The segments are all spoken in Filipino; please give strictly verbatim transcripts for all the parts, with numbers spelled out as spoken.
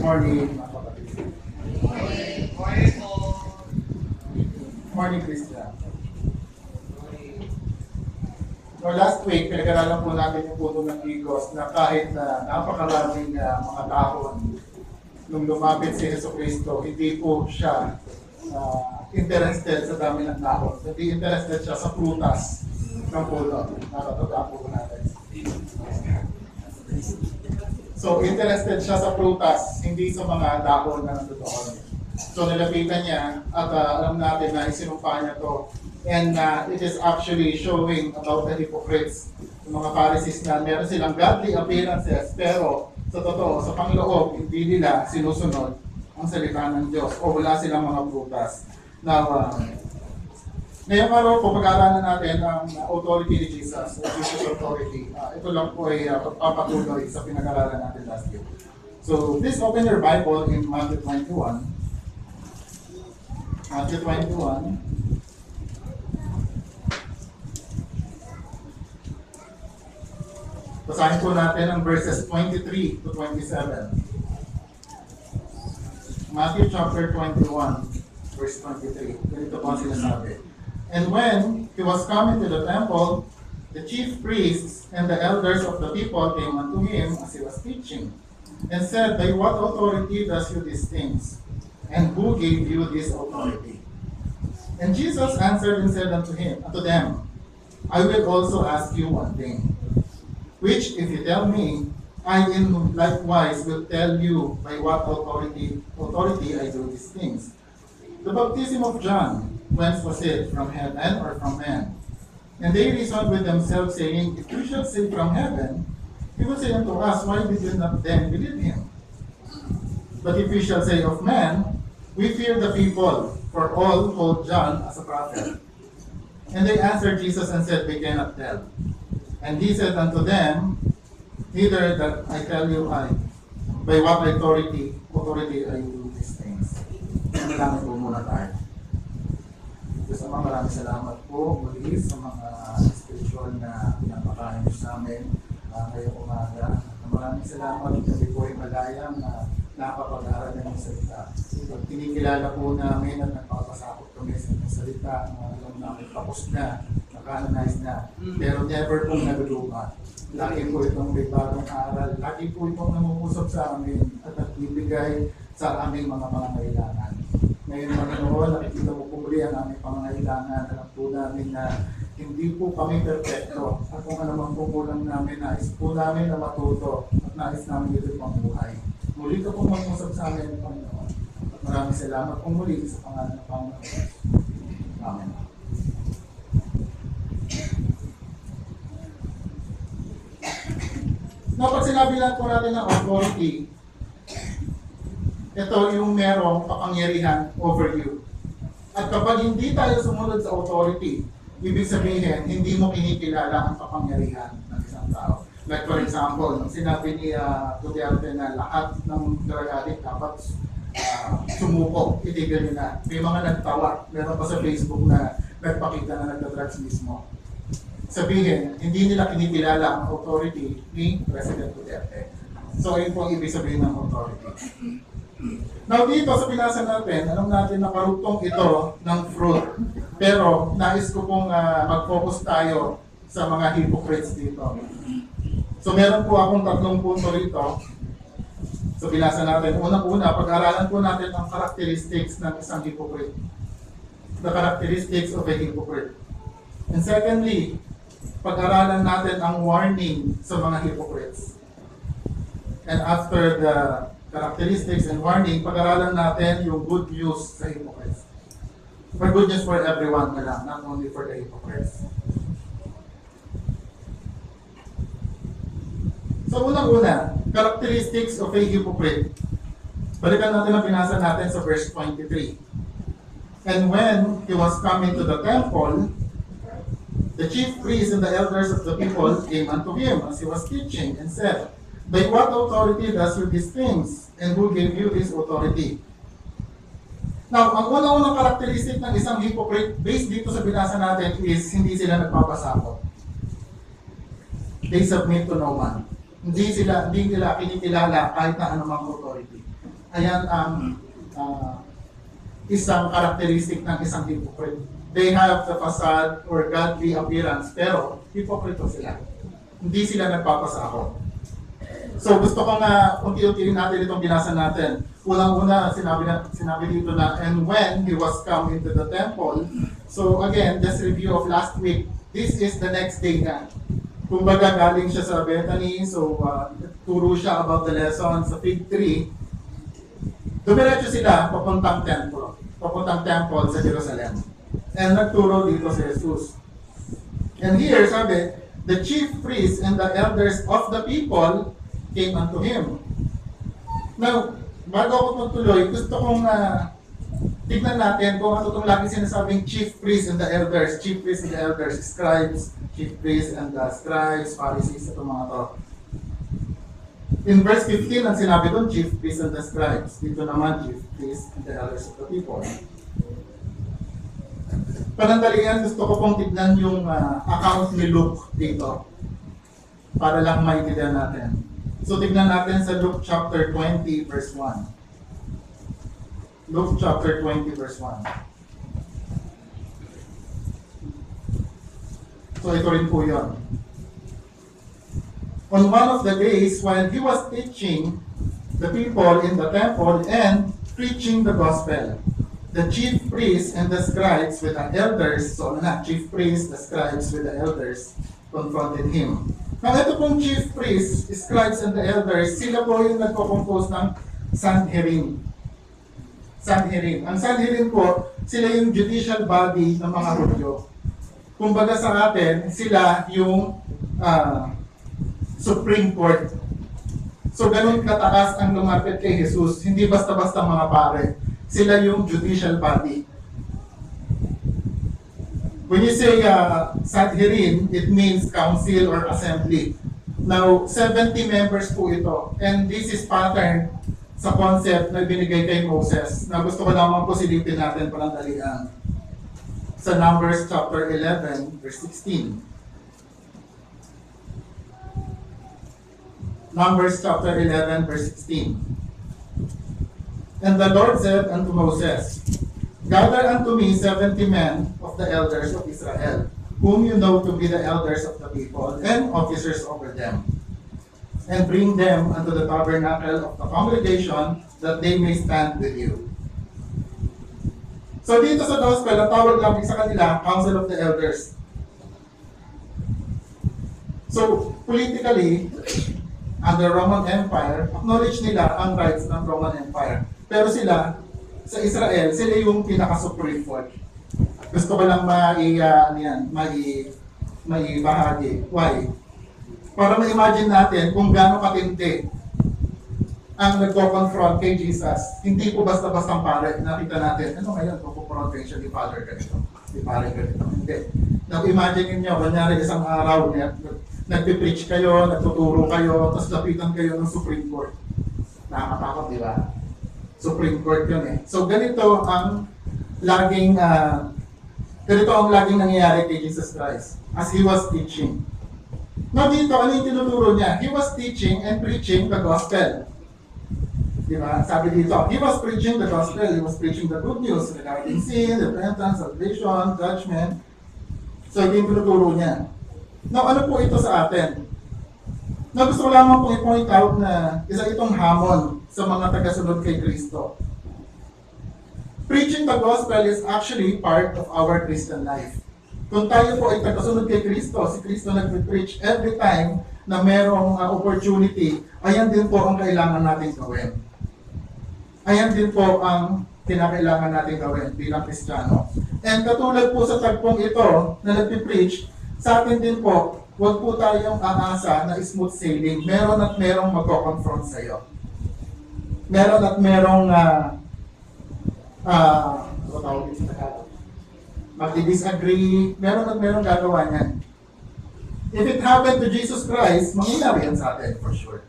morning, mga kapatid. Morning, Christian. So last week, pinag-aralan po natin yung puno ng higos na kahit na napakaraming uh, mga dahon nung lumapit si Jesucristo, hindi po siya uh, interested sa dami ng dahon. Hindi interested siya sa prutas ng puno. Nakatanda po natin. So, interested siya sa prutas, hindi sa mga dahon na nandoon. So, nilapitan niya at uh, alam natin na isinumpa niya to. And uh, it is actually showing about the hypocrites, yung mga Pharisees na meron silang godly appearances, pero sa totoo, sa pangloob, hindi nila sinusunod ang salita ng Diyos o wala silang mga prutas. Now, uh, ngayong araw po, pag-aaralan natin ang authority ni Jesus, Jesus authority. Uh, ito lang po ay uh, papatuloy sa pinag-aaralan natin last year. So, please open your Bible in Matthew twenty-one. Matthew twenty-one. Basahin po natin ang verses twenty-three to twenty-seven. Matthew chapter twenty-one, verse twenty-three. Ganito po ang sinasabi. And when he was coming to the temple, the chief priests and the elders of the people came unto him as he was teaching, and said, By what authority does you these things? And who gave you this authority? And Jesus answered and said unto him, unto them, I will also ask you one thing, which if you tell me, I in likewise will tell you by what authority authority I do these things. The baptism of John, whence was it, from heaven or from man? And they reasoned with themselves, saying, If we shall say from heaven, he will say unto us, Why did you not then believe him? But if we shall say of man, we fear the people, for all hold John as a prophet. And they answered Jesus and said, We cannot tell. And he said unto them, Neither that I tell you I, by what authority, authority I do these things. Maraming po muna tayo. Diyos Ama, maraming salamat po muli sa mga spiritual na pinapakain niyo sa amin uh, ngayong umaga. Maraming salamat kasi po ay malayang na nakapag-aaral ng salita. Pag kinikilala po namin at nagpapasakot kami sa inyong salita, alam namin tapos na, naka-analyze na, pero never pong naluluma. Lagi po itong may bagong aral, lagi po itong namumusap sa amin at nagbibigay sa aming mga mga kailangan. Ngayon, Panginoon, nakikita mo po muli ang aming pangangailangan. Alam po namin na hindi po kami perfecto. At kung ano man po kulang namin, nais po namin na matuto at nais namin ito pang buhay. Muli ka po mag-usap sa amin, Panginoon. At maraming salamat po muli sa pangalan ng Panginoon. Amen. Dapat sinabi lang po natin ng authority, ito yung merong kapangyarihan over you. At kapag hindi tayo sumunod sa authority, ibig sabihin, hindi mo kinikilala ang kapangyarihan ng isang tao. Like for example, nung sinabi ni uh, Duterte na lahat ng drug addict dapat uh, sumuko, itigil nyo na. May mga nagtawa, meron pa sa Facebook na nagpakita na nagda-drugs mismo. Sabihin, hindi nila kinikilala ang authority ni President Duterte. So, yun po ang ibig sabihin ng authority. Now dito sa pinasa natin, alam natin na karugtong ito ng fruit. Pero nais ko pong uh, mag-focus tayo sa mga hypocrites dito. So meron po akong tatlong punto rito. So pinasa natin. Unang-una, pag-aralan po natin ang characteristics ng isang hypocrite. The characteristics of a hypocrite. And secondly, pag-aralan natin ang warning sa mga hypocrites. And after the characteristics and warning, pag-aralan natin yung good news sa hypocrites. For good news for everyone na lang, not only for the hypocrites. So unang-una, characteristics of a hypocrite. Balikan natin ang pinasa natin sa verse twenty-three. And when he was coming to the temple, the chief priests and the elders of the people came unto him as he was teaching and said, By what authority does you these things? And who gave you this authority? Now, ang unang-unang karakteristik ng isang hypocrite based dito sa binasa natin is hindi sila nagpapasakot. They submit to no man. Hindi sila, hindi nila kinikilala kahit na anumang authority. Ayan ang uh, isang karakteristik ng isang hypocrite. They have the facade or godly appearance, pero hypocrite sila. Hindi sila nagpapasako. So gusto ko nga unti-unti natin itong binasa natin. Unang-una, sinabi, na, sinabi dito na, and when he was come into the temple. So again, just review of last week. This is the next day na. Kumbaga galing siya sa Bethany, so uh, turo siya about the lesson sa fig tree. Dumiretso sila papuntang temple, papuntang temple sa Jerusalem. And nagturo dito si Jesus. And here, sabi, the chief priests and the elders of the people came unto him. Now, bago ako magtuloy, gusto kong uh, tignan natin kung ano itong lagi sinasabing chief priests and the elders, chief priests and the elders, scribes, chief priests and the scribes, Pharisees, itong mga to. In verse fifteen, ang sinabi doon, chief priests and the scribes. Dito naman, chief priests and the elders of the people. Panandalian, gusto ko pong tignan yung uh, account ni Luke dito para lang maintindihan natin. So tignan natin sa Luke chapter twenty, verse one. Luke chapter twenty, verse one. So ito rin po yun. On one of the days when he was teaching the people in the temple and preaching the gospel, the chief priests and the scribes with the elders, so na, chief priests, the scribes with the elders, confronted him. Now ito pong chief priests, scribes and the elders, sila po yung nagko-compose ng Sanhedrin. Sanhedrin. Ang Sanhedrin po, sila yung judicial body ng mga Hudyo. Kumbaga sa atin, sila yung uh, Supreme Court. So ganun kataas ang lumapit kay Jesus. Hindi basta-basta mga pare. Sila yung judicial body. When you say uh, Sanhedrin, it means council or assembly. Now, seventy members po ito. And this is pattern sa concept na binigay kay Moses. Na gusto ko lamang po silipin natin parang dalian. Sa Numbers chapter eleven, verse sixteen. Numbers chapter eleven, verse sixteen. And the Lord said unto Moses, gather unto me seventy men of the elders of Israel, whom you know to be the elders of the people, and officers over them. And bring them unto the tabernacle of the congregation, that they may stand with you. So dito sa gospel, ang tawag namin sa kanila, Council of the Elders. So, politically, under Roman Empire, acknowledge nila ang rights ng Roman Empire. Pero sila, sa Israel, sila yung pinaka-supreme court. Gusto ko lang mai, uh, ano yan, mai, mai bahagi. Why? Para ma-imagine natin kung gaano katindi ang nagko-confront kay Jesus. Hindi po basta-basta pare. Nakita natin, ano ngayon, confrontation ni Father ganito, ni Pare ganito. Hindi. Now, imagine niyo, kunyari isang araw niya, nagpipreach kayo, nagtuturo kayo, tapos lapitan kayo ng Supreme Court. Nakakatakot, di ba? Supreme Court yun eh. So, ganito ang laging, uh, ganito ang laging nangyayari kay Jesus Christ as He was teaching. Now, dito, ano yung tinuturo niya? He was teaching and preaching the gospel. Diba? Sabi dito, he was preaching the gospel, he was preaching the good news regarding sin, repentance, salvation, judgment. So, ito yung tinuturo niya. Now, ano po ito sa atin? Na gusto ko lamang po i-point out na isa itong hamon sa mga tagasunod kay Kristo. Preaching the gospel is actually part of our Christian life. Kung tayo po ay tagasunod kay Kristo, si Kristo nag-preach every time na merong uh, opportunity, ayan din po ang kailangan natin gawin. Ayan din po ang kinakailangan natin gawin bilang Kristiyano. And katulad po sa tagpong ito na nagpipreach, sa atin din po, huwag po tayong aasa na smooth sailing. Meron at merong magko-confront sa iyo. Meron at merong uh, uh, ano tawag din sa Tagalog? Magdi-disagree. Meron at merong gagawa niyan. If it happened to Jesus Christ, mangyayari yan sa atin for sure.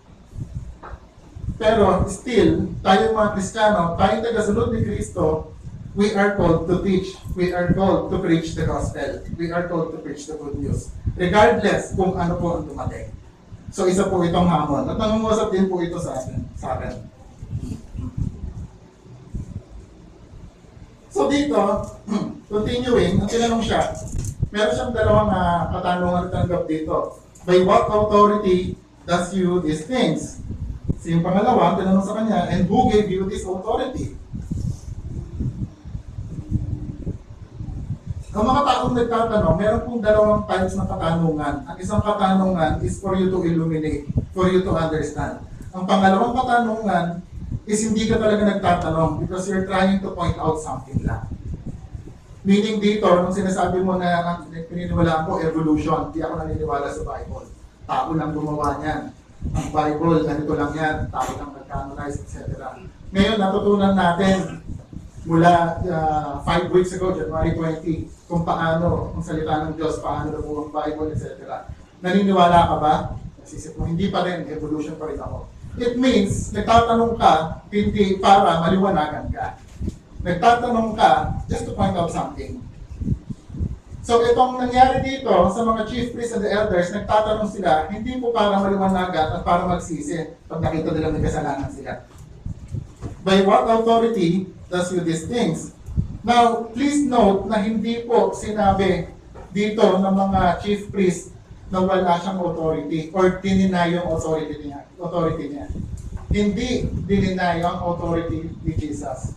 Pero still, tayo mga Kristiyano, tayo tagasunod ni Kristo, we are called to teach. We are called to preach the gospel. We are called to preach the good news. Regardless kung ano po ang dumating. So isa po itong hamon. At nangungusap din po ito sa atin. Sa atin. So dito, continuing, ang tinanong siya, meron siyang dalawang uh, katanungan na tanggap dito. By what authority does you these things? So yung pangalawa, tinanong sa kanya, and who gave you this authority? Ang mga taong nagtatanong, meron pong dalawang types ng katanungan. Ang isang katanungan is for you to illuminate, for you to understand. Ang pangalawang katanungan is hindi ka talaga nagtatanong because you're trying to point out something lang. Meaning dito, nung sinasabi mo na pininiwalaan ko, evolution, hindi ako naniniwala sa Bible. Tao lang gumawa niyan. Ang Bible, ganito lang yan. Tao lang nag-canonize, et cetera. Ngayon, natutunan natin mula uh, five weeks ago, January twentieth, kung paano, ang salita ng Diyos, paano nabuo ang Bible, et cetera. Naniniwala ka ba? Nasisip mo, hindi pa rin, evolution pa rin ako. It means, nagtatanong ka, hindi para maliwanagan ka. Nagtatanong ka just to point out something. So itong nangyari dito sa mga chief priests and the elders, nagtatanong sila, hindi po para maliwanagan at para magsisi pag nakita nila may kasalanan sila. By what authority does you these things? Now, please note na hindi po sinabi dito ng mga chief priests na wala siyang authority or dininay yung authority niya. Authority niya. Hindi dininay ang authority ni Jesus.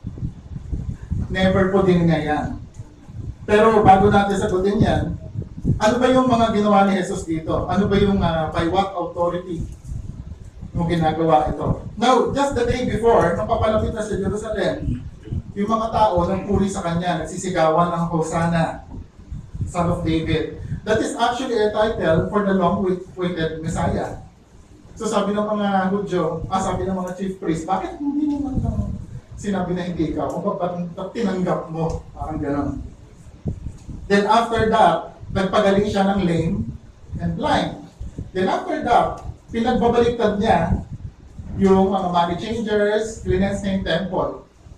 Never po dininay yan. Pero bago natin sagutin yan, ano ba yung mga ginawa ni Jesus dito? Ano ba yung uh, by what authority yung ginagawa ito? Now, just the day before, nung papalapit na sa Jerusalem, yung mga tao nagpuri sa kanya, nagsisigawan ng Hosanna, Son of David. That is actually a title for the long-awaited Messiah. So sabi ng mga Hudyo, ah, sabi ng mga chief priests, bakit hindi mo man lang sinabi na hindi ikaw? Kung ba't tinanggap mo? Parang gano'n. Then after that, nagpagaling siya ng lame and blind. Then after that, pinagbabaliktad niya yung mga money changers, cleanse niya yung temple.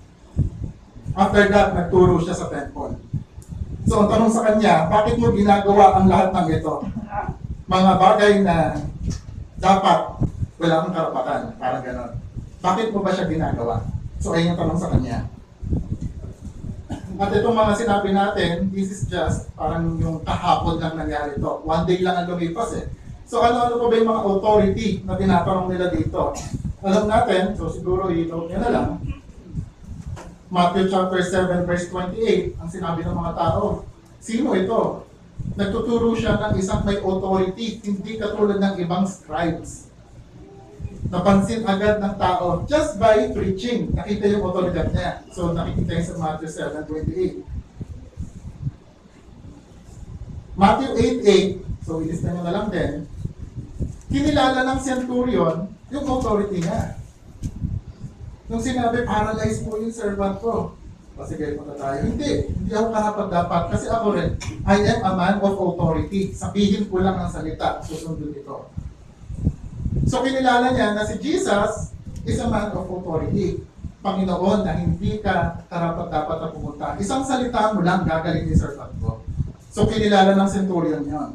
After that, nagturo siya sa temple. So ang tanong sa kanya, bakit mo ginagawa ang lahat ng ito? Mga bagay na dapat wala kang karapatan, parang gano'n. Bakit mo ba siya ginagawa? So ayun yung tanong sa kanya. At itong mga sinabi natin, this is just parang yung kahapon lang nangyari ito. One day lang ang lumipas eh. So ano-ano pa ba yung mga authority na tinatanong nila dito? Alam natin, so siguro i-note nyo na lang, Matthew chapter seven verse twenty-eight, ang sinabi ng mga tao, sino ito? Nagtuturo siya ng isang may authority, hindi katulad ng ibang scribes. Napansin agad ng tao just by preaching. Nakita yung otoridad niya. So nakikita yung sa Matthew seven twenty-eight. Matthew eight eight, so ilista nyo na lang din, kinilala ng centurion yung authority niya. Nung sinabi, paralyze po yung servant ko. O sige, punta tayo. Hindi, hindi ako karapat dapat. Kasi ako rin, I am a man of authority. Sabihin ko lang ang salita, susundin ito. So kinilala niya na si Jesus is a man of authority. Panginoon na hindi ka karapat dapat na pumunta. Isang salita mo lang gagaling ni servant ko. So kinilala ng centurion yon.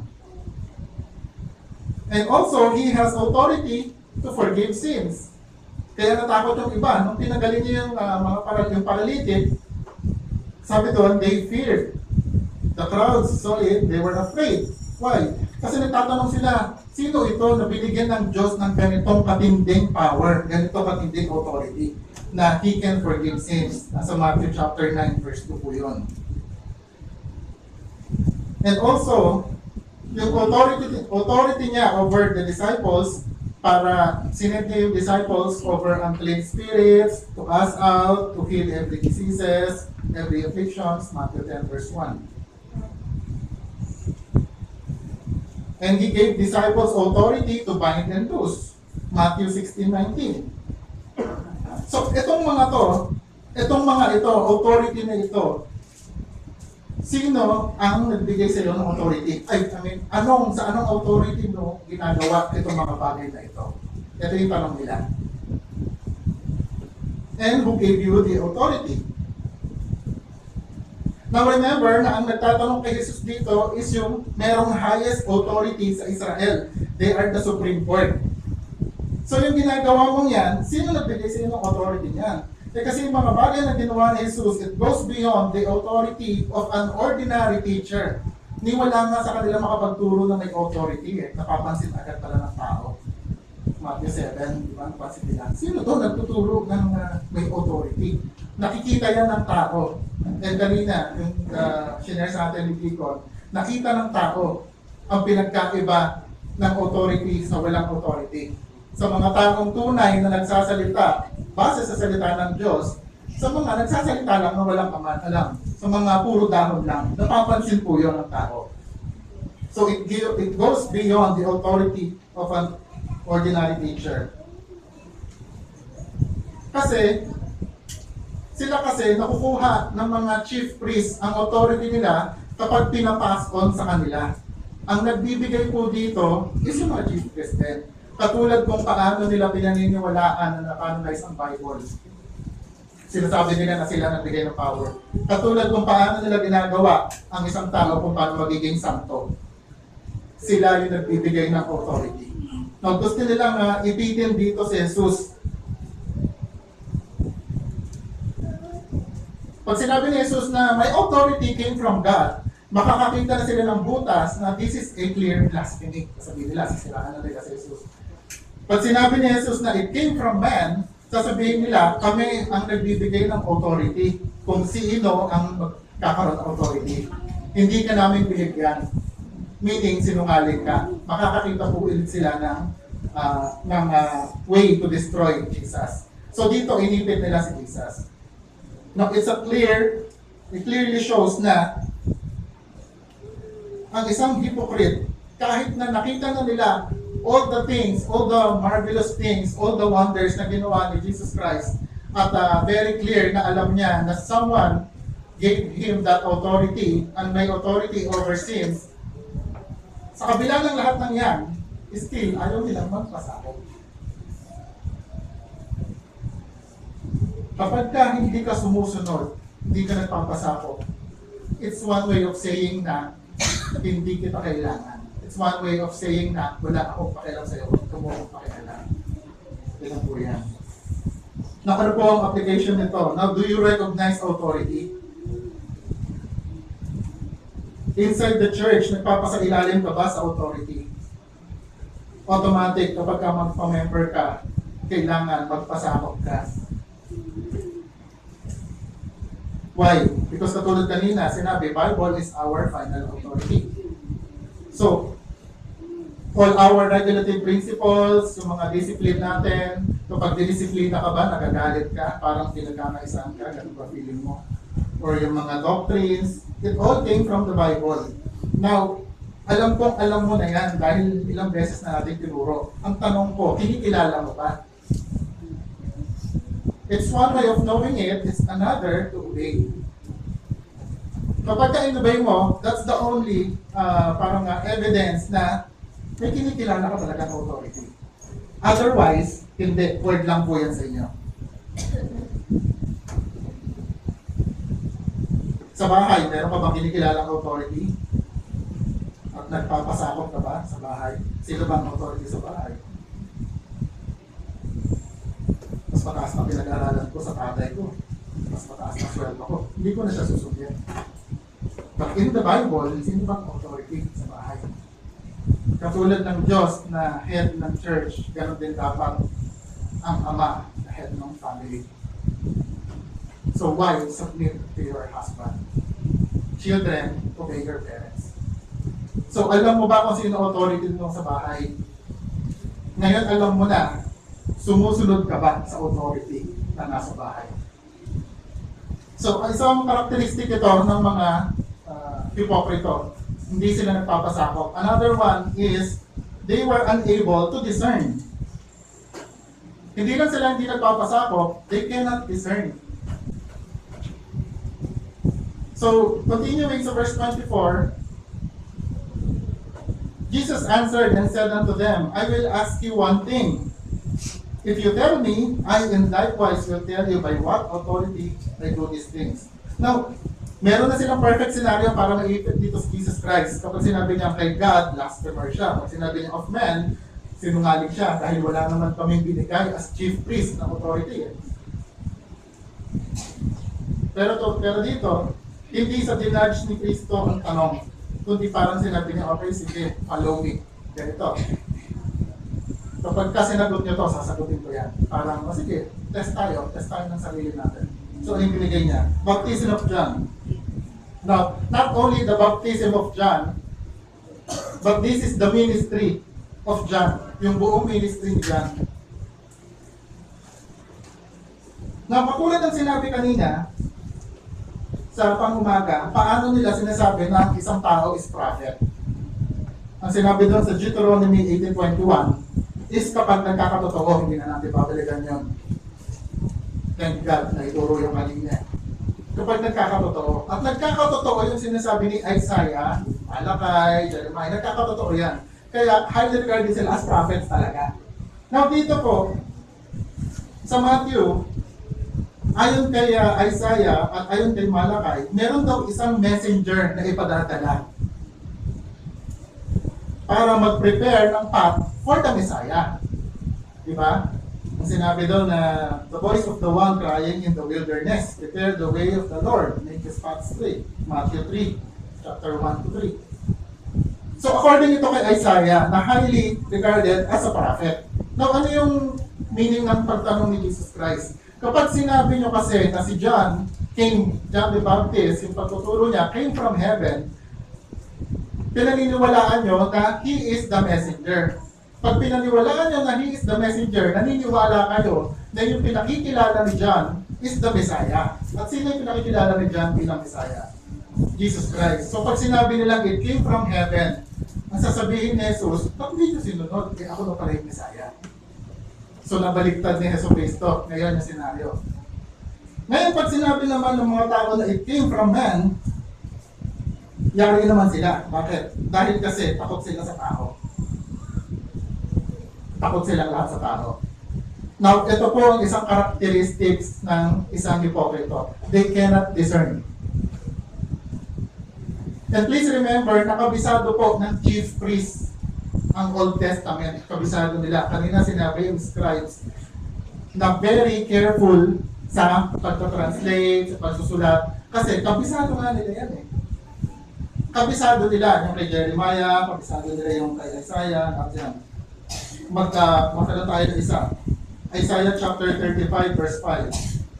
And also, he has authority to forgive sins. Kaya natakot yung iba. Nung tinagaling niya yung uh, mga paral yung paralytic, sabi doon, they feared. The crowds saw it, they were afraid. Why? Kasi nagtatanong sila, sino ito na binigyan ng Diyos ng ganitong katinding power, ganitong katinding authority, na He can forgive sins. Nasa Matthew chapter nine, verse two po yun. And also, yung authority, authority niya over the disciples, para sinend niya yung disciples over unclean spirits, to cast out, to heal every diseases, every afflictions, Matthew ten, verse one. And He gave disciples authority to bind and loose, Matthew sixteen nineteen. So, itong mga to, itong mga ito, authority na ito, sino ang nagbigay sa iyo ng authority? Ay, I mean, anong, sa anong authority mo ginagawa itong mga bagay na ito? Ito yung tanong nila. And who gave you the authority? Now remember na ang nagtatanong kay Jesus dito is yung merong highest authority sa Israel. They are the Supreme Court. So yung ginagawa mong yan, sino nagbigay sa iyo ng authority niyan? Eh kasi yung mga bagay na ginawa ni Jesus, it goes beyond the authority of an ordinary teacher. Ni wala nga sa kanila makapagturo na may authority eh. Napapansin agad pala ng tao. Matthew seven, di ba? Napansin nila. Sino to nagtuturo ng uh, may authority? Nakikita yan ng tao. And kanina, yung uh, shinare sa atin ni Deacon, nakita ng tao ang pinagkaiba ng authority sa walang authority. Sa mga taong tunay na nagsasalita base sa salita ng Diyos, sa mga nagsasalita lang na walang alam, sa mga puro dahon lang, napapansin po yun ng tao. So it, it goes beyond the authority of an ordinary teacher. Kasi, sila kasi nakukuha ng mga chief priests ang authority nila kapag pinapass on sa kanila. Ang nagbibigay po dito is yung mga chief priests din. Katulad kung paano nila pinaniniwalaan na na-canonize ang Bible. Sinasabi nila na sila nagbigay ng power. Katulad kung paano nila ginagawa ang isang tao kung paano magiging santo. Sila yung nagbibigay ng authority. Now, gusto nilang uh, ipitin dito si Jesus. Pag sinabi ni Jesus na may authority came from God, makakakita na sila ng butas na this is a clear blasphemy. Sabihin nila, sisiraan na nila si Jesus. Pag sinabi ni Jesus na it came from man, sasabihin nila, kami ang nagbibigay ng authority kung sino ang magkakaroon ng authority. Hindi ka namin binigyan. Meaning, sinungaling ka. Makakakita po ulit sila ng, uh, ng uh, way to destroy Jesus. So dito, inipit nila si Jesus. Now, it's a clear, it clearly shows na ang isang hypocrite, kahit na nakita na nila all the things, all the marvelous things, all the wonders na ginawa ni Jesus Christ, at uh, very clear na alam niya na someone gave him that authority and may authority over sins, sa kabila ng lahat ng yan, still, ayaw nilang magpasakop. Kapag ka hindi ka sumusunod, hindi ka nagpapasakop, it's one way of saying na hindi kita kailangan. It's one way of saying na wala akong pakialam sa'yo, ikaw mo akong pakialam. Ganun po yan. Now, ano po ang application nito? Now, do you recognize authority? Inside the church, nagpapasailalim ka ba sa authority? Automatic, kapag ka magpa-member ka, kailangan magpasakop ka. Why? Because katulad kanina, sinabi, Bible is our final authority. So, all our regulative principles, yung mga discipline natin, kapag dinisiplina ka ba, nagagalit ka, parang pinagkakaisahan ka, ganun ba feeling mo? Or yung mga doctrines, it all came from the Bible. Now, alam kong alam mo na yan dahil ilang beses na natin tinuro. Ang tanong ko, kinikilala mo ba? It's one way of knowing it, it's another to obey. Kapag ka-inobey mo, that's the only uh, parang uh, evidence na may kinikilala ka talaga ng authority. Otherwise, hindi. Word lang po yan sa inyo. Sa bahay, meron ka bang kinikilalang authority? At nagpapasakop ka ba sa bahay? Sino bang authority sa bahay? Mas mataas na pinag-aralan ko sa tatay ko. Mas mataas na sweldo ko. Hindi ko na siya susundin. But in the Bible, sino bang authority sa bahay? Katulad ng Diyos na head ng church, ganoon din dapat ang ama na head ng family. So wives, submit to your husband. Children, obey your parents. So alam mo ba kung sino authority mo sa bahay? Ngayon alam mo na, sumusunod ka ba sa authority na nasa bahay? So isang karakteristik ito ng mga uh, hipokrito, hindi sila nagpapasakop. Another one is, they were unable to discern. Hindi lang sila hindi nagpapasakop, they cannot discern. So, continuing sa verse twenty-four, Jesus answered and said unto them, I will ask you one thing. If you tell me, I and likewise will tell you by what authority I do these things. Now, meron na silang perfect scenario para maipit dito sa Jesus Christ. Kapag sinabi niya kay God, blasphemer siya. Kapag sinabi niya of man, sinungaling siya dahil wala naman kaming binigay as chief priest ng authority. Pero, to, pero dito, hindi sa dinudge ni Kristo ang tanong, kundi parang sinabi niya, okay, sige, follow me. Ganito. Kapag ka sinagot niyo to, sasagutin ko yan. Parang, oh, sige, test tayo, test tayo ng sarili natin. So, ano yung binigay niya? Baptism of John. Now, not only the baptism of John, but this is the ministry of John. Yung buong ministry ni John. Now, katulad ng sinabi kanina, sa pangumaga, paano nila sinasabi na isang tao is prophet? Ang sinabi doon sa Deuteronomy eighteen twenty-one is kapag nagkakatotoo, hindi na natin babalikan yun. Thank God na ituro yung kanina. Kapag nagkakatotoo. At nagkakatotoo yung sinasabi ni Isaiah, Malakay, Jeremiah, nagkakatotoo yan. Kaya highly regarded sila as prophets talaga. Now dito po, sa Matthew, ayon kay uh, Isaiah at ayon kay Malakay, meron daw isang messenger na ipadadala para mag-prepare ng path for the Messiah. Diba? Ang sinabi daw na the voice of the one crying in the wilderness, prepare the way of the Lord, make his path straight. Matthew three, chapter one to three. So according ito kay Isaiah, na highly regarded as a prophet. Now ano yung meaning ng pagtanong ni Jesus Christ? Kapag sinabi nyo kasi na si John came, John the Baptist, yung pagtuturo niya came from heaven, pinaniniwalaan nyo na he is the messenger. Pag pinaniwalaan nyo na he is the messenger, naniniwala kayo na yung pinakikilala ni John is the Messiah. At sino yung pinakikilala ni John bilang Messiah? Jesus Christ. So pag sinabi nilang it came from heaven, ang sasabihin ni Jesus, ba't hindi nyo sinunod? Eh ako na pala yung Messiah. So nabaliktad ni Jesu Cristo. Ngayon yung senaryo. Ngayon pag sinabi naman ng mga tao na it came from man, yari naman sila. Bakit? Dahil kasi takot sila sa tao. Takot silang lahat sa tao. Now, ito po ang isang characteristics ng isang hipokrito. They cannot discern. And please remember, nakabisado po ng chief priest ang Old Testament. Kabisado nila. Kanina sinabi yung scribes na very careful sa pagta-translate, sa pagsusulat. Kasi kabisado nga nila yan eh. Kabisado nila yung kay Jeremiah, kabisado nila yung kay Isaiah, at yan. Magka, magkala tayo ng isa. Isaiah chapter thirty-five verse five.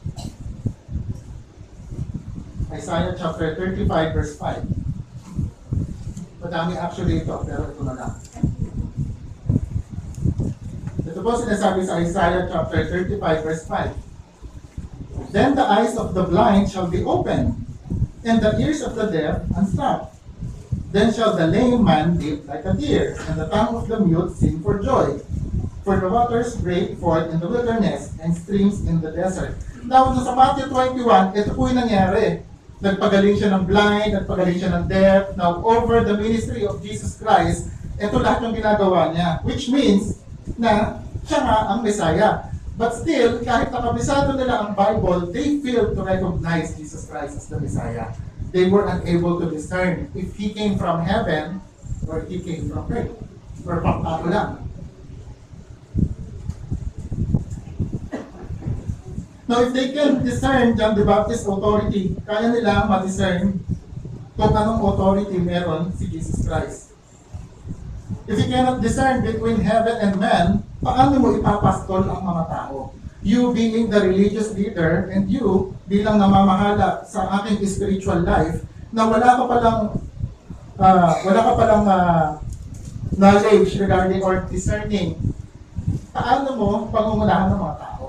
Isaiah chapter thirty-five verse five. Madami actually ito, pero ito na lang. Ito po sinasabi sa Isaiah chapter thirty-five verse five. Then the eyes of the blind shall be opened, and the ears of the deaf unstopped. Then shall the lame man leap like a deer, and the tongue of the mute sing for joy. For the waters break forth in the wilderness, and streams in the desert. Now, sa Matthew twenty-one, ito po yung nangyari. Nagpagaling siya ng blind, nagpagaling siya ng deaf. Now, over the ministry of Jesus Christ, ito lahat yung ginagawa niya. Which means na siya nga ang Messiah. But still, kahit nakabisado nila ang Bible, they failed to recognize Jesus Christ as the Messiah. They were unable to discern if he came from heaven or he came from earth. Or from tao lang. Now, if they can discern John the Baptist authority, kaya nila ma-discern kung anong authority meron si Jesus Christ. If you cannot discern between heaven and man, paano mo ipapastol ang mga tao? You being the religious leader and you bilang namamahala sa aking spiritual life na wala ka palang uh, wala ka palang uh, knowledge regarding or discerning, paano mo pangungunahan ng mga tao?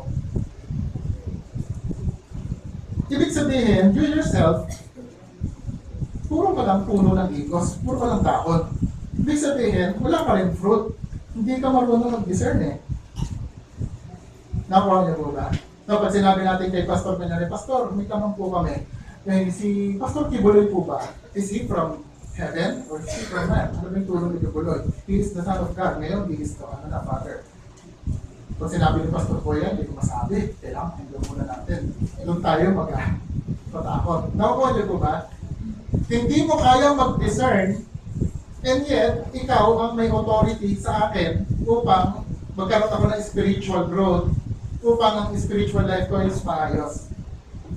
Ibig sabihin, you yourself, puro ka lang puno ng igos, puro ka lang dahon. Ibig sabihin, wala ka rin fruit. Hindi ka marunong mag-discern eh. Nakuha niyo po ba? So, pag sinabi natin kay Pastor Benare, Pastor, may tanong po kami. Eh, si Pastor Kibuloy po ba? Is he from heaven or is he from man? Ano yung tulong ni Kibuloy? He is the Son of God. Ngayon, he is the ano na, Father. Pag sinabi ni Pastor po yan, hindi ko masabi. Kailangan, hindi muna natin. Doon tayo mag-patakot. Nakuha niyo po ba? Hindi mo kayang mag-discern, and yet, ikaw ang may authority sa akin upang magkaroon ako ng spiritual growth, upang ang spiritual life ko is maayos.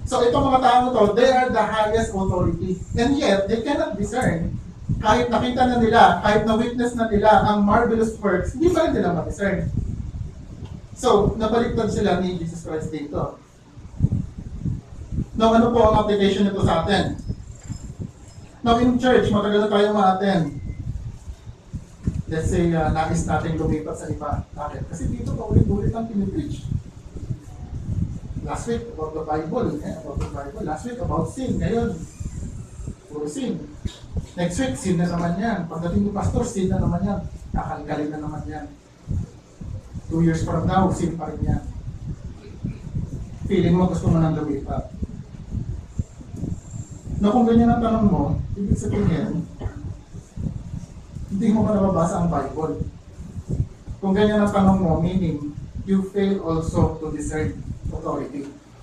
So itong mga tao to, they are the highest authority. And yet, they cannot discern. Kahit nakita na nila, kahit na-witness na nila ang marvelous works, hindi pa rin nila ma-discern. So, nabaliktad sila ni Jesus Christ dito. Now, ano po ang application nito sa atin? Now, in church, matagal na tayo ma-attend. Let's say, uh, nais natin lumipat sa iba. Bakit? Kasi dito pa ulit-ulit ang pinipreach. Last week, about the Bible. Eh, about the Bible. Last week, about sin. Ngayon, puro sin. Next week, sin na naman yan. Pagdating ni pastor, sin na naman yan. Kakanggalin na naman yan. Two years from now, sin pa rin yan. Feeling mo gusto mo nang lumipat. Na kung ganyan ang tanong mo, ibig sabihin, hindi mo pa nababasa ang Bible. Kung ganyan ang tanong mo, meaning, you fail also to discern authority.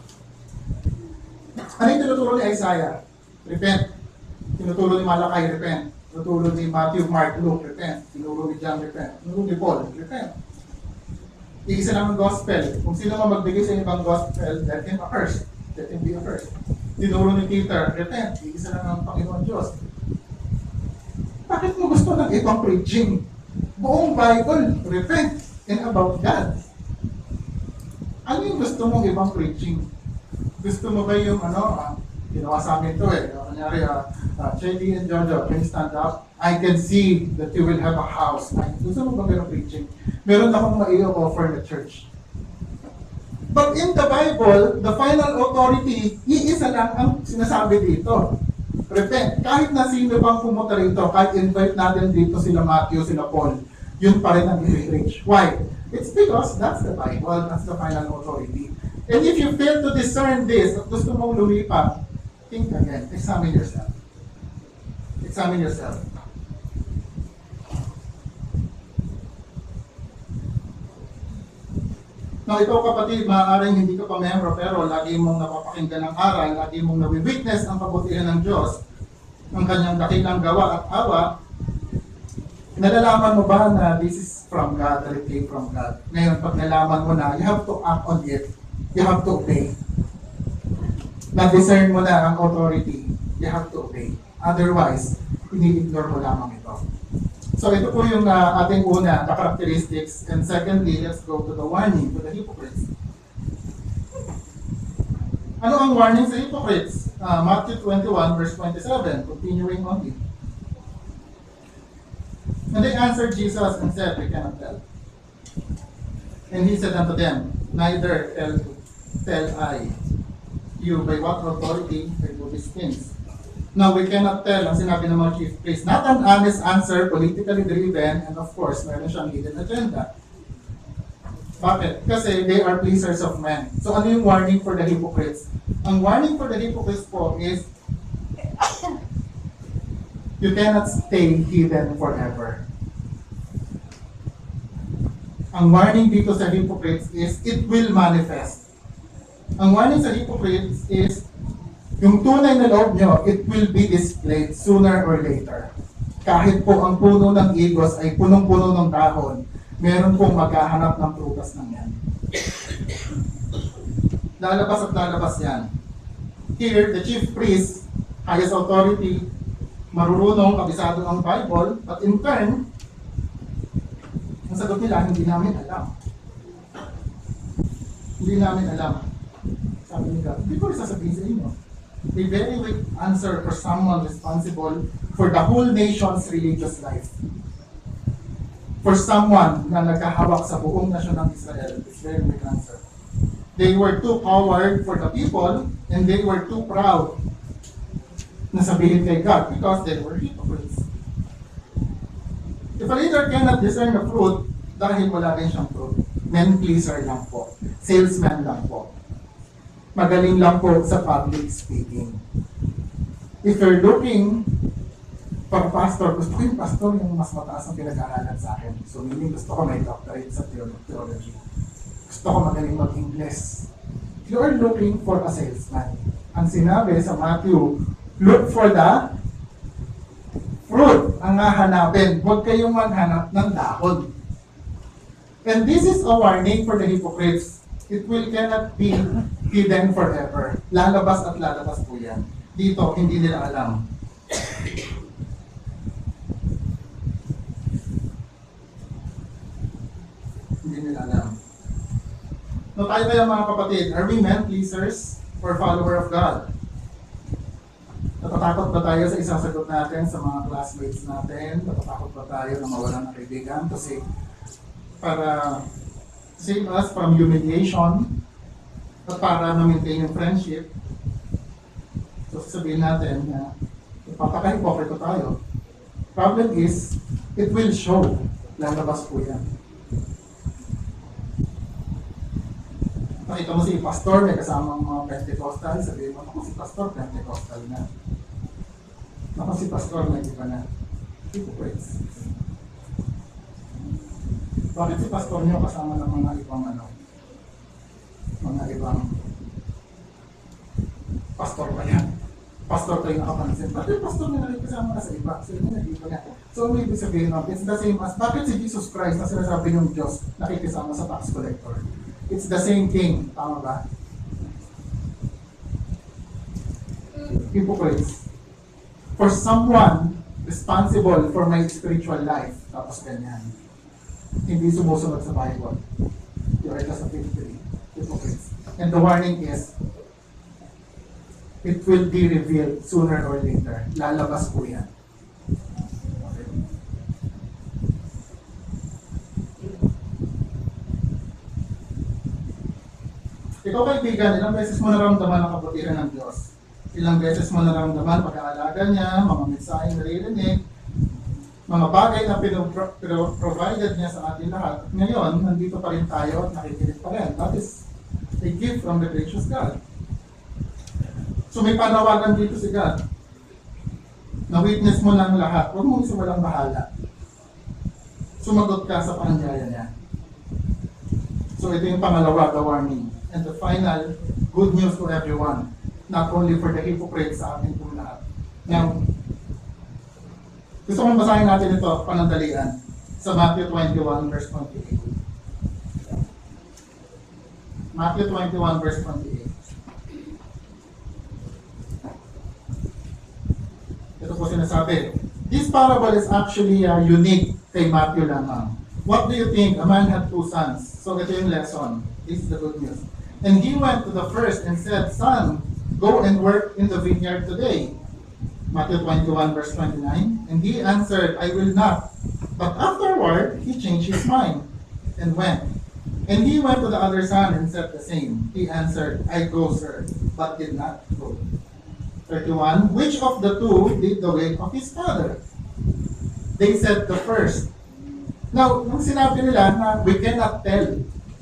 Ano yung tinuturo ni Isaiah? Repent. Tinuturo ni Malachi, repent. Tinuturo ni Matthew, Mark, Luke, repent. Tinuturo ni John, repent. Tinuturo ni Paul, repent. Iisa lang ang gospel. Kung sino man magbigay sa ibang gospel, let him accursed. Let him be accursed. Tinuro ni Peter, repent. Iisa lang ang Panginoon Diyos. Bakit mo gusto ng ibang preaching? Buong Bible, repent and about God. Ano yung gusto mong ibang preaching? Gusto mo ba yung ano, uh, ginawa sa amin ito eh. Kanyari, uh, uh, J D and Jojo, can you stand up? I can see that you will have a house. Ay, gusto mo ba ganun preaching? Meron akong mai-offer na church. But in the Bible, the final authority, iisa lang ang sinasabi dito. Repent. Kahit na sino bang pumunta rito, kahit invite natin dito sila Matthew, sila Paul, yun pa rin ang i-preach. Why? It's because that's the Bible, that's the final authority. And if you fail to discern this, at gusto mong lumipat, think again, examine yourself. Examine yourself. Now, ito kapatid, maaaring hindi ka pa membro, pero lagi mong napapakinggan ng aral, lagi mong nawi-witness ang kabutihan ng Diyos, ang kanyang dakilang gawa at awa. Nalalaman mo ba na this is from God, that it came from God? Ngayon, pag nalaman mo na, you have to act on it. You have to obey. Na-discern mo na ang authority. You have to obey. Otherwise, ini-ignore mo lamang ito. So ito po yung uh, ating una na characteristics. And secondly, let's go to the warning to the hypocrites. Ano ang warning sa hypocrites? Uh, Matthew twenty-one verse twenty-seven, continuing on it. And they answered Jesus and said, we cannot tell. And he said unto them, neither tell, tell I you by what authority I do these things. Now, we cannot tell, ang sinabi ng mga chief priests, not an honest answer, politically driven, and of course, meron siyang hidden agenda. Bakit? Kasi they are pleasers of men. So, ano yung warning for the hypocrites? Ang warning for the hypocrites po is, you cannot stay hidden forever. Ang warning dito sa hypocrites is, it will manifest. Ang warning sa hypocrites is, yung tunay na loob nyo, it will be displayed sooner or later. Kahit po ang puno ng igos ay punong-puno ng dahon, meron pong maghahanap ng prutas ng yan. Lalabas at lalabas yan. Here, the chief priest, highest authority, marurunong, kabisado ang Bible, but in turn, ang sagot nila, hindi namin alam. Hindi namin alam. Sabi nila, hindi ko sasabihin sa inyo. A very weak answer for someone responsible for the whole nation's religious life. For someone na nagkahawak sa buong nasyon ng Israel, it's very weak answer. They were too coward for the people, and they were too proud na sabihin kay God because they were hypocrites. If a leader cannot discern the fruit, dahil wala rin siyang fruit, men pleaser lang po, salesman lang po, magaling lang po sa public speaking. If you're looking for pastor, gusto ko yung pastor yung mas mataas ang pinag-aaralan sa akin. So meaning gusto ko may doctorate sa theology. Gusto ko magaling mag-English. If you are looking for a salesman, ang sinabi sa Matthew, look for the fruit ang hahanapin. Huwag kayong maghanap ng dahon. And this is a warning for the hypocrites. It will cannot be hidden forever. Lalabas at lalabas po yan. Dito, hindi nila alam. Hindi nila alam. No, tayo kaya mga kapatid, are we men pleasers or follower of God? Natatakot ba tayo sa isang sagot natin sa mga classmates natin? Natatakot ba tayo na mawalan ng kaibigan? Kasi para save us from humiliation at para ma-maintain yung friendship. So sasabihin natin na papaka-hipokrito tayo. Problem is, it will show. Lalabas po yan. Nakita mo si pastor, may kasamang mga Pentecostal, sabihin mo, ako si pastor, Pentecostal na. Ako si pastor, may iba na. Hypocrites. Bakit si pastor nyo kasama ng mga ibang ano? Mga ibang pastor pa yan. Pastor kayo nakapansin. Bakit pastor nyo nakikasama na sa iba? So yun yung iba yan. So may ibig sabihin nun, it's the same as, bakit si Jesus Christ na sinasabi yung Diyos nakikisama sa tax collector? It's the same thing. Tama ba? Hypocrites. For someone responsible for my spiritual life, tapos ganyan. Hindi sumusunod sa Bible. You are just a filthy hypocrites. And the warning is, it will be revealed sooner or later. Lalabas po yan. Okay. Ikaw kaibigan, ilang beses mo naramdaman ang kabutihan ng Diyos? Ilang beses mo naramdaman pag-aalaga niya, mga mensaheng naririnig, mga bagay na pinoprovided niya sa atin lahat. Ngayon, nandito pa rin tayo at nakikinig pa rin. That is a gift from the gracious God. So may panawagan dito si God. Na-witness mo lang lahat. Huwag mo isa walang bahala. Sumagot ka sa pangyayari niya. So ito yung pangalawa, the warning. And the final, good news to everyone. Not only for the hypocrites sa ating po lahat. Now, gusto kong basahin natin ito, panandalian, sa Matthew twenty-one, verse twenty-eight. Matthew twenty-one, verse twenty-eight. Ito po sinasabi. This parable is actually uh, unique kay Matthew lamang. What do you think? A man had two sons. So ito yung lesson. This is the good news. And he went to the first and said, Son, go and work in the vineyard today. Matthew twenty-one, verse twenty-nine. And he answered, I will not. But afterward, he changed his mind and went. And he went to the other son and said the same. He answered, I go, sir, but did not go. thirty-one. Which of the two did the will of his father? They said the first. Now, nung sinabi nila na we cannot tell,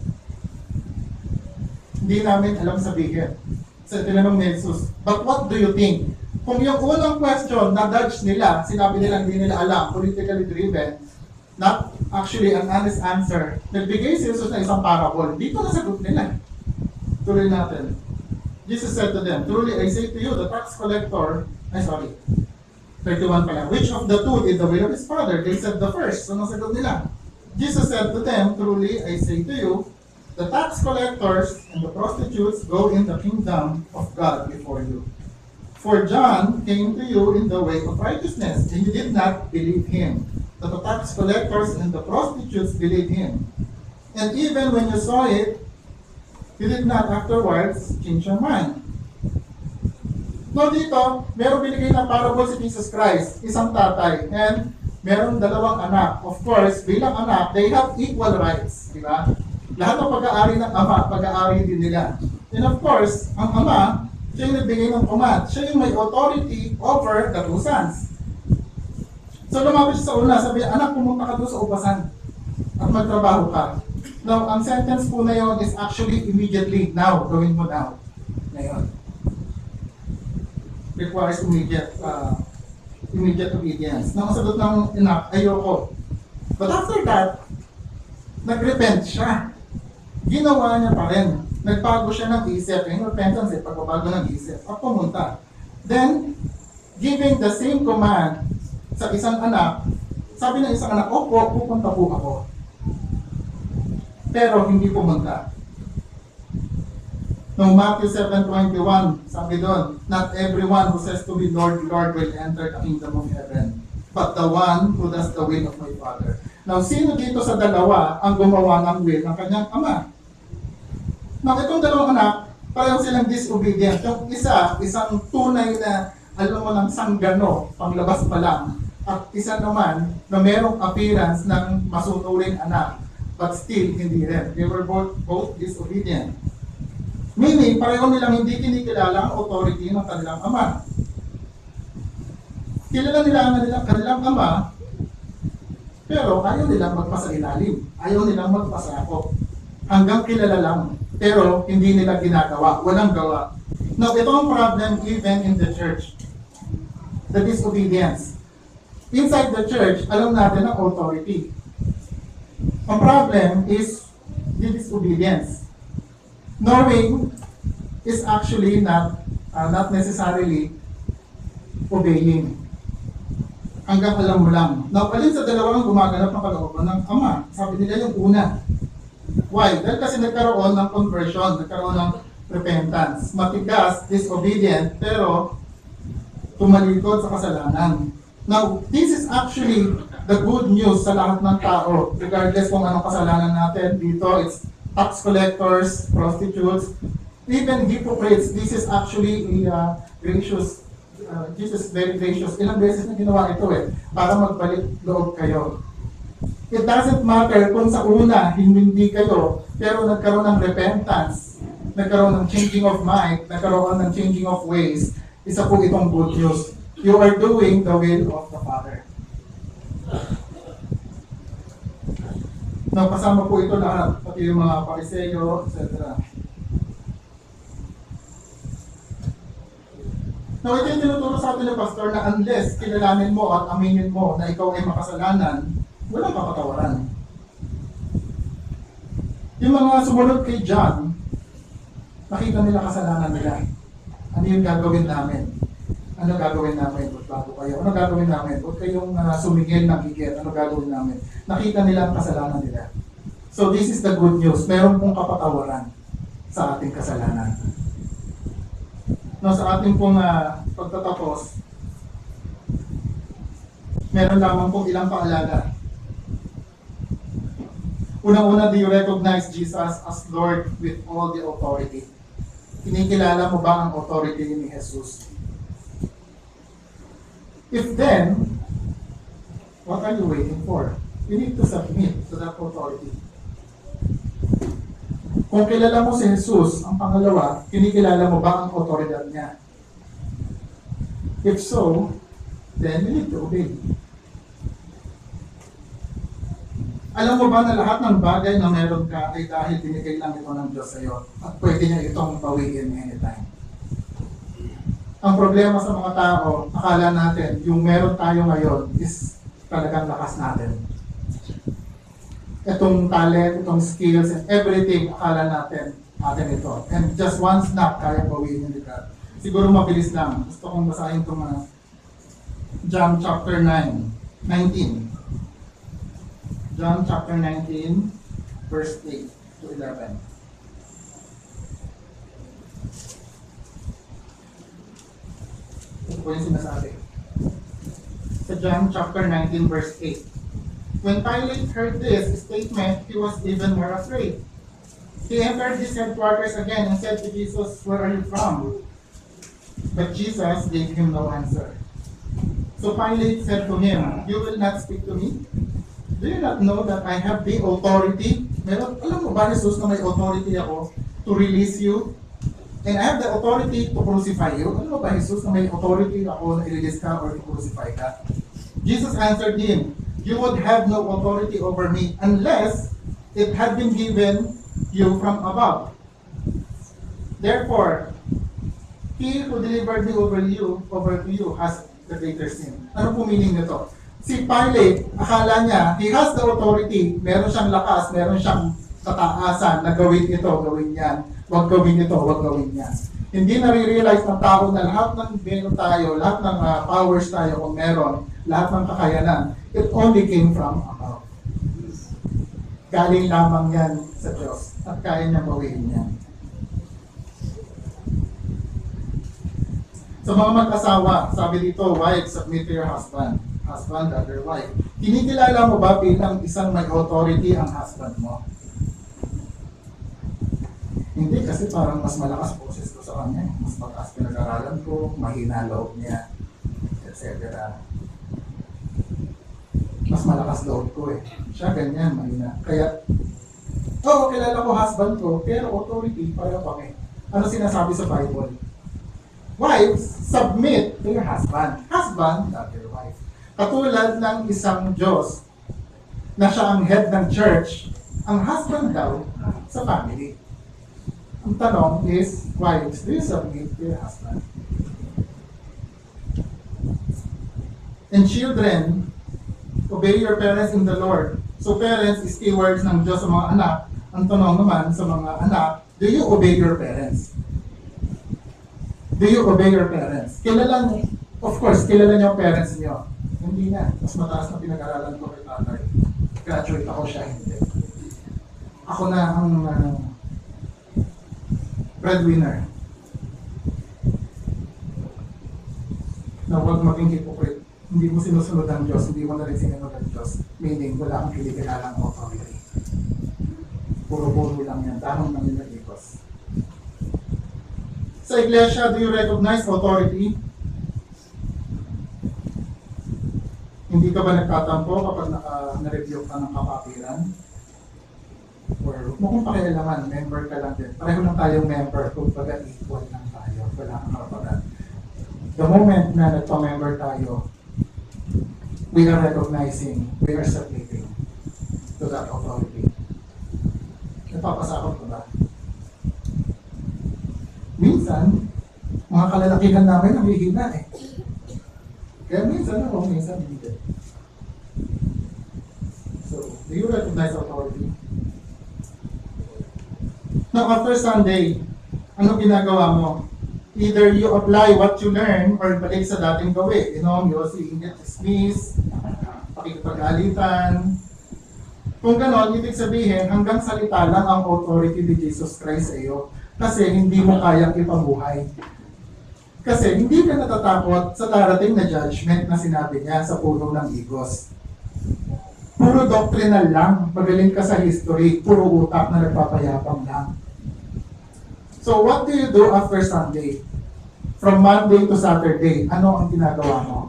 hindi namin alam sabihin. Sa tinanong ni Jesus, but what do you think? Kung yung unang question na dodge nila, sinabi nila hindi nila alam, politically driven, not actually an honest answer, nagbigay si Jesus na isang parable. Dito nasagot nila. Tuloy natin. Jesus said to them, truly I say to you, the tax collector, ay sorry, thirty-one pala, which of the two did the will of his father? They said the first. So nasagot nila. Jesus said to them, truly I say to you, the tax collectors and the prostitutes go in the kingdom of God before you. For John came to you in the way of righteousness, and you did not believe him. But the tax collectors and the prostitutes believed him. And even when you saw it, you did not afterwards change your mind. No, dito, meron binigay na parable si Jesus Christ, isang tatay, and meron dalawang anak. Of course, bilang anak, they have equal rights, di ba? Lahat ng pag-aari ng ama, pag-aari din nila. And of course, ang ama, siya yung nagbigay ng command. Siya yung may authority over the two sons. So lumapit siya sa una, sabi, anak, pumunta ka doon sa upasan at magtrabaho ka. Now, ang sentence po na yun is actually immediately, now, gawin mo now. Ngayon. Requires immediate, uh, immediate obedience. Nang sagot ng anak, ayoko. But after that, nag-repent siya. Ginawa niya pa rin. Nagbago siya ng isip. Yung repentance eh, pagbabago ng isip. At pumunta. Then, giving the same command sa isang anak, sabi ng isang anak, opo, pupunta po ako. Pero hindi pumunta. No, Matthew seven twenty-one, sabi doon, not everyone who says to me, Lord, Lord, will enter the kingdom of heaven, but the one who does the will of my Father. Now, sino dito sa dalawa ang gumawa ng will ng kanyang ama? Now, itong dalawang anak, pareho silang disobedient. Yung isa, isang tunay na, alam mo, ng sanggano, panglabas pa lang. At isa naman, na merong appearance ng masunuring anak, but still, hindi rin. They were both, both disobedient. Meaning, pareho nilang hindi kinikilala ang authority ng kanilang ama. Kilala nila ang kanilang, kanilang ama, pero ayaw nilang magpasailalim. Ayaw nilang magpasakop. Hanggang kilala lang. Pero hindi nila ginagawa. Walang gawa. Now, ito ang problem even in the church. The disobedience. Inside the church, alam natin ang authority. Ang problem is the disobedience. Knowing is actually not uh, not necessarily obeying. Hanggang alam mo lang. Now, alin sa dalawang gumaganap ng kalooban ng ama? Sabi nila yung una. Why? Dahil kasi nagkaroon ng conversion, nagkaroon ng repentance. Matigas, disobedient, pero tumalikod sa kasalanan. Now, this is actually the good news sa lahat ng tao, regardless kung anong kasalanan natin. Dito, it's tax collectors, prostitutes, even hypocrites. This is actually a uh, gracious, uh, Jesus is very gracious. Ilang beses na ginawa ito eh, para magbalik loob kayo. It doesn't matter kung sa una, hindi kayo, pero nagkaroon ng repentance, nagkaroon ng changing of mind, nagkaroon ng changing of ways. Isa po itong good news. You are doing the will of the Father. Now, kasama po ito lahat, pati yung mga pariseyo, et cetera. Now, ito yung tinuturo sa atin ng pastor na unless kilalanin mo at aminin mo na ikaw ay makasalanan, walang kapatawaran. Yung mga sumunod kay John, nakita nila kasalanan nila. Ano yung gagawin namin? Ano gagawin namin? Bago kayo. Ano gagawin namin? Huwag kayong uh, sumigil ng higit. Ano gagawin namin? Nakita nila ang kasalanan nila. So this is the good news. Meron pong kapatawaran sa ating kasalanan. No, sa ating pong uh, pagtatapos, meron lamang pong ilang paalala. Unang-una, do you recognize Jesus as Lord with all the authority? Kinikilala mo ba ang authority ni Jesus? If then, what are you waiting for? You need to submit to that authority. Kung kilala mo si Jesus, ang pangalawa, kinikilala mo ba ang otoridad niya? If so, then you need to obey. Alam mo ba na lahat ng bagay na meron ka ay dahil binigay lang ito ng Diyos sa iyo at pwede niya itong bawiin anytime. Ang problema sa mga tao, akala natin, yung meron tayo ngayon is talagang lakas natin. Itong talent, itong skills, and everything, akala natin, natin ito. And just one snap, kaya bawiin yung likat. Siguro mabilis lang. Gusto kong basahin itong uh, John chapter nine, nineteen. John chapter nineteen, verse eight to eleven. Ito po yung sinasabi. Sa John chapter nineteen, verse eight. When Pilate heard this statement, he was even more afraid. He entered his headquarters again and said to Jesus, "Where are you from?" But Jesus gave him no answer. So Pilate said to him, "You will not speak to me? Do you not know that I have the authority?" Meron, alam mo ba, Jesus, na may authority ako to release you? And I have the authority to crucify you. Alam mo ba, Jesus, na may authority ako na i-release ka or i-crucify ka? Jesus answered him, "You would have no authority over me unless it had been given you from above. Therefore, he who delivered me over you, over to you has the greater sin." Ano po meaning nito? Si Pilate, akala niya, he has the authority, meron siyang lakas, meron siyang kataasan na gawin ito, gawin yan, wag gawin ito, wag gawin yan. Hindi nare-realize ng tao na lahat ng meron tayo, lahat ng uh, powers tayo kung meron, lahat ng kakayanan, it only came from above. Galing lamang yan sa Diyos at kaya niya bawiin yan. Sa mga mag-asawa, sabi dito, wife, submit to your husband. Husband, other wife. Kinikilala mo ba bilang isang may authority ang husband mo? Hindi, kasi parang mas malakas boses ko sa kanya. Mas mataas pinag-aralan ko, mahina loob niya, et cetera. Mas malakas loob ko eh. Siya ganyan, mahina. Kaya, oo, oh, kilala ko husband ko, pero authority, pareho kami. Ano sinasabi sa Bible? Wives, submit to your husband. Husband, not your wife. Katulad ng isang Diyos na siya ang head ng church, ang husband daw sa family. Ang tanong is, wives, do you submit to your husband? And children, obey your parents in the Lord. So parents is keywords ng Diyos sa mga anak. Ang tanong naman sa mga anak, do you obey your parents? Do you obey your parents? Kilala niyo, of course, kilala niyo ang parents niyo. Hindi na. Mas mataas na pinag-aralan ko kay tatay. Graduate ako, siya hindi. Ako na ang uh, breadwinner. Na huwag maging hypocrite. Hindi mo sinusunod ang Diyos, hindi mo na rin sinunod ang Diyos. Meaning, wala kang kinikilalang authority. Puro-puro lang yan. Dahon lang yung nag-ikos. Sa iglesia, do you recognize authority? Hindi ka ba nagtatampo kapag naka, na-review ka ng kapatiran? Or mo kung pakialaman, member ka lang din. Pareho lang tayong member, kung baga equal lang tayo. Wala kang karapatan. The moment na nagpa-member tayo, we are recognizing, we are submitting to that authority. Napapasakot ko ba? Minsan, mga kalalakihan namin nangihina eh. Kaya minsan ako, minsan hindi. So, do you recognize authority? Now, after Sunday, ano ginagawa mo? Either you apply what you learn or balik sa dating gawin. You know, you get dismissed, pakikipag-alitan. Kung ganon, ibig sabihin, hanggang salita lang ang authority ni Jesus Christ sa iyo. Kasi hindi mo kayang ipabuhay. Kasi hindi ka natatakot sa darating na judgment na sinabi niya sa puno ng igos. Puro doctrinal lang, magaling ka sa history, puro utak na nagpapayapang lang. So what do you do after Sunday? From Monday to Saturday, ano ang ginagawa mo?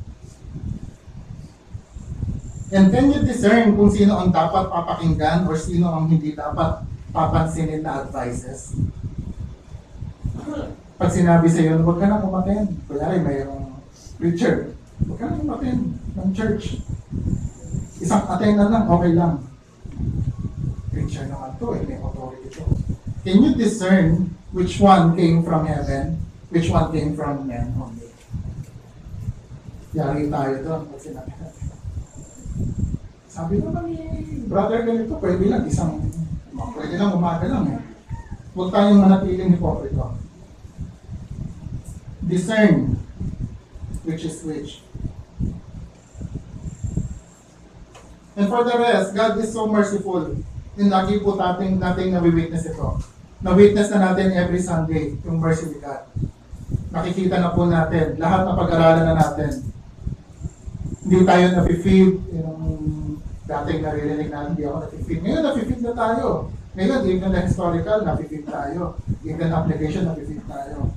And can you discern kung sino ang dapat papakinggan or sino ang hindi dapat papansinin na advices? Pag sinabi sa iyo, huwag ka nang umaten. Kunyari, mayroong preacher. Huwag ka nang umaten ng church. Isang attend na lang, okay lang. Preacher naman to, eh, may authority to. Can you discern which one came from heaven, which one came from men only? Yari tayo doon. Pag sinabi natin. Sabi naman ni brother ganito, pwede lang isang, pwede lang umaga lang eh. Huwag tayong manatiling hipokrito. Discern which is which. And for the rest, God is so merciful. Yung lagi po natin, natin na-witness ito. Na-witness na natin every Sunday yung mercy ni God. Nakikita na po natin, lahat na pag-aralan na natin. Hindi tayo na-feed, yung dating naririnig natin, hindi ako na-feed. Ngayon na-feed na tayo. Ngayon, even na historical, na-feed tayo. Even na application, na-feed tayo.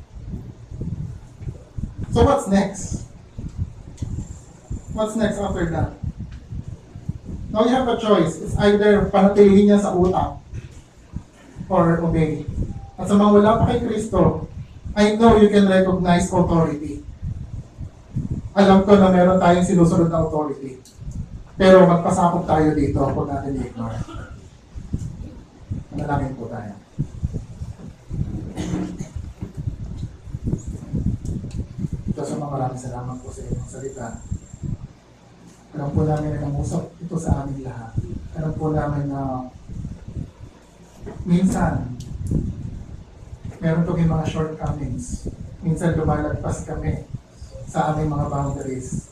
So what's next? What's next after that? Now you have a choice. It's either panatilihin niya sa utak or obey. At sa mga wala pa kay Kristo, I know you can recognize authority. Alam ko na meron tayong sinusunod na authority. Pero magpasakop tayo dito kung natin i-ignore. Manalangin po tayo. Diyos, maraming salamat po sa inyong salita. Alam po namin na namusap ito sa aming lahat. Alam po namin na minsan meron itong mga shortcomings. Minsan lumalagpas kami sa aming mga boundaries.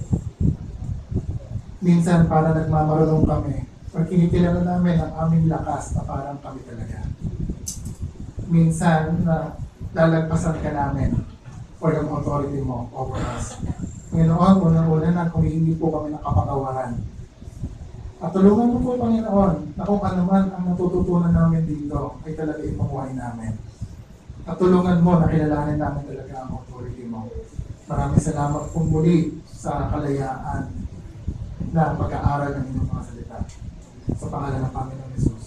Minsan para nagmamarunong kami or kinikilala namin ang aming lakas na parang kami talaga. Minsan na lalagpasan ka namin for the authority mo over us. Panginoon, unang-una na kung hindi po kami nakapagawaran. At tulungan mo po, Panginoon, na kung ano man ang natututunan namin dito ay talaga ipamuhay namin. At tulungan mo na kilalanin namin talaga ang authority mo. Maraming salamat po muli sa kalayaan na pag-aaral ng inyong mga salita. Sa pangalan ng Panginoon Jesus.